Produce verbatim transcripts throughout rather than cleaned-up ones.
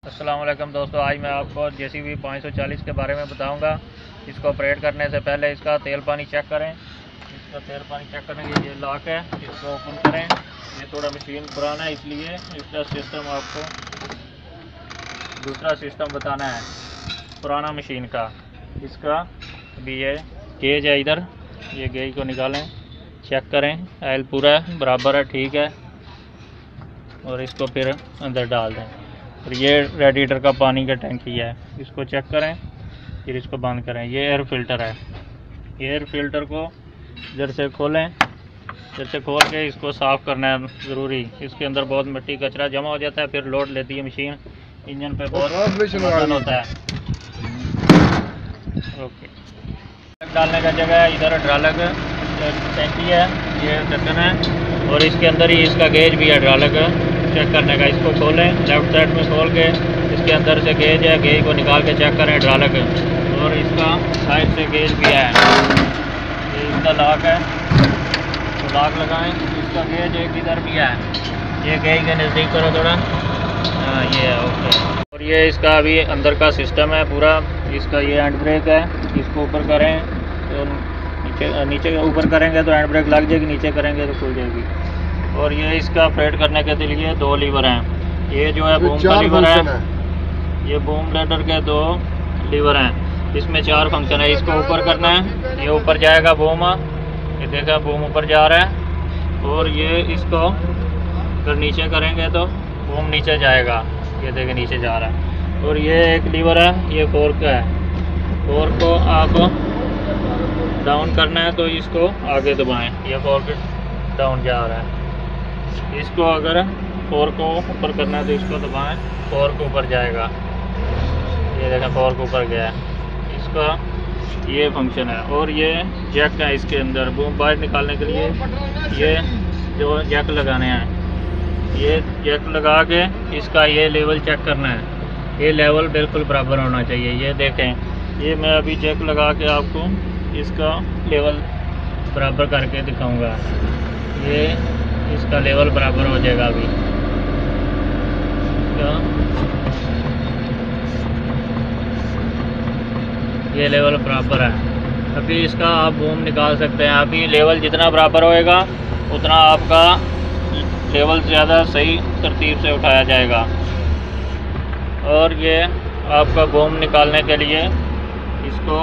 अस्सलाम वालेकुम दोस्तों, आज मैं आपको जे सी बी पाँच सौ चालीस के बारे में बताऊंगा। इसको ऑपरेट करने से पहले इसका तेल पानी चेक करें। इसका तेल पानी चेक करेंगे, ये लॉक है, इसको ओपन करें। ये थोड़ा मशीन पुराना है, इसलिए इसका सिस्टम आपको दूसरा सिस्टम बताना है पुराना मशीन का। इसका अभी ये गेज है, इधर ये गेज को निकालें, चेक करें ऑयल पूरा है, बराबर है, ठीक है, और इसको फिर अंदर डाल दें। और ये रेडिएटर का पानी का टैंकी है, इसको चेक करें, फिर इसको बंद करें। ये एयर फिल्टर है, ये एयर फिल्टर को इधर से खोलें, इधर से खोल के इसको साफ़ करना है ज़रूरी। इसके अंदर बहुत मिट्टी कचरा जमा हो जाता है, फिर लोड लेती है मशीन, इंजन पे बहुत नुकसान होता है। ओके, डालने का जगह है, इधर ड्रालक टैंकी है, ये ढक्कन है, और इसके अंदर ही इसका गेज भी है ड्रालक चेक करने का। इसको खोलें, लेफ्ट साइड में खोल के इसके अंदर से गेज है, गेज को निकाल के चेक करें ड्रालक, और इसका साइड से गेज भी है। ये इसका लॉक है, तो लॉक लगाएं। इसका गेज एक इधर भी है, ये गेज के नज़दीक करो थोड़ा, हाँ ये है, ओके। और ये इसका अभी अंदर का सिस्टम है पूरा। इसका ये हैंड ब्रेक है, इसको ऊपर करें तो नीचे नीचे ऊपर करेंगे तो हैंड ब्रेक लग जाएगी, नीचे करेंगे तो खुल जाएगी। और ये इसका ऑपरेट करने के लिए दो लीवर हैं। ये जो है बूम का लीवर है, ये बूम ब्लेडर के दो लीवर हैं, इसमें चार फंक्शन है। इसको ऊपर करना है, ये ऊपर जाएगा बूम, ये देखा बूम ऊपर जा रहा है। और ये इसको अगर नीचे करेंगे तो बूम नीचे जाएगा, ये देखें नीचे जा रहा है। और ये एक लीवर है, ये फोर्क है, फोर्क को आप डाउन करना है तो इसको आगे दबाएं, ये फोर्क डाउन जा रहा है। इसको अगर फोर्क को ऊपर करना है तो इसको दबाएं, फोर्क ऊपर जाएगा, ये देखें फोर्क ऊपर गया है। इसका ये फंक्शन है। और ये जैक है, इसके अंदर बूम बाहर निकालने के लिए ये जो जैक लगाने हैं, ये जैक लगा के इसका ये लेवल चेक करना है। ये लेवल बिल्कुल बराबर होना चाहिए, ये देखें। ये मैं अभी जैक लगा के आपको इसका लेवल बराबर करके दिखाऊंगा। ये इसका लेवल बराबर हो जाएगा अभी, ये लेवल बराबर है। अभी इसका आप बूम निकाल सकते हैं। अभी लेवल जितना बराबर होएगा उतना आपका लेवल ज़्यादा सही तरतीब से उठाया जाएगा। और ये आपका बूम निकालने के लिए इसको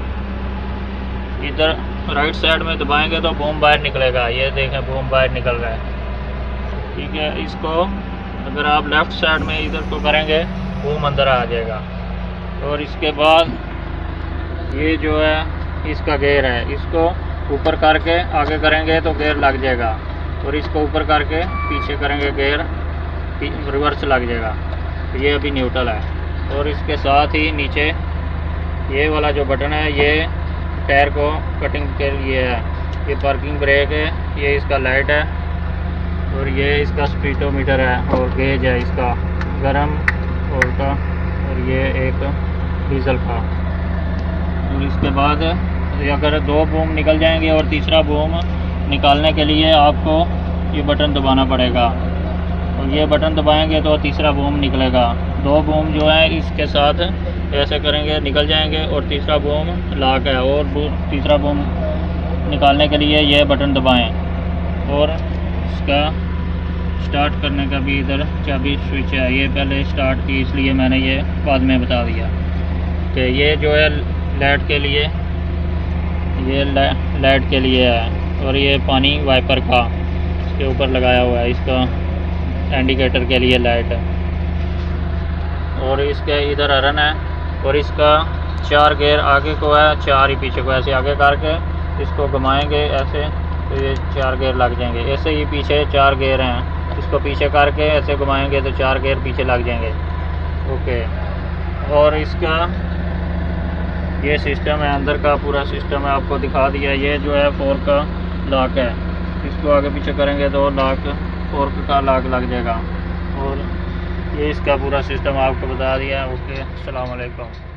इधर राइट साइड में दबाएंगे तो बूम बाहर निकलेगा, ये देखें बूम बाहर निकल रहा है, ठीक है। इसको अगर आप लेफ़्ट साइड में इधर को करेंगे बूम अंदर आ जाएगा। और इसके बाद ये जो है इसका गेयर है, इसको ऊपर करके आगे करेंगे तो गेयर लग जाएगा, और इसको ऊपर करके पीछे करेंगे गेयर रिवर्स लग जाएगा। तो ये अभी न्यूट्रल है। और इसके साथ ही नीचे ये वाला जो बटन है, ये टायर को कटिंग के लिए है, ये पार्किंग ब्रेक है, ये इसका लाइट है, और ये इसका स्पीडोमीटर है, और गेज है इसका गरम और का, और ये एक डीजल का। और इसके बाद अगर दो बूम निकल जाएंगे और तीसरा बूम निकालने के लिए आपको ये बटन दबाना पड़ेगा, और ये बटन दबाएंगे तो तीसरा बूम निकलेगा। दो बूम जो है इसके साथ ऐसे करेंगे निकल जाएंगे, और तीसरा बूम लॉक है। और तीसरा बूम निकालने के लिए ये बटन दबाएं। और इसका स्टार्ट करने का भी इधर चाबी स्विच है, ये पहले स्टार्ट थी इसलिए मैंने ये बाद में बता दिया कि ये जो है लाइट के लिए, ये लाइट के लिए है। और ये पानी वाइपर का इसके ऊपर लगाया हुआ है, इसका इंडिकेटर के लिए लाइट है। और इसके इधर हरन है, और इसका चार गेयर आगे को है, चार ही पीछे को। ऐसे आगे करके इसको घुमाएंगे ऐसे तो ये चार गेयर लग जाएंगे। ऐसे ही पीछे चार गेयर हैं, इसको पीछे करके ऐसे घुमाएंगे तो चार गेयर पीछे लग जाएंगे, ओके। और इसका ये सिस्टम है, अंदर का पूरा सिस्टम है, आपको दिखा दिया। ये जो है फोर्क का लॉक है, इसको आगे पीछे करेंगे तो लॉक फोर्क का लॉक लग जाएगा। और ये इसका पूरा सिस्टम आपको बता दिया। ओके, अस्सलाम वालेकुम।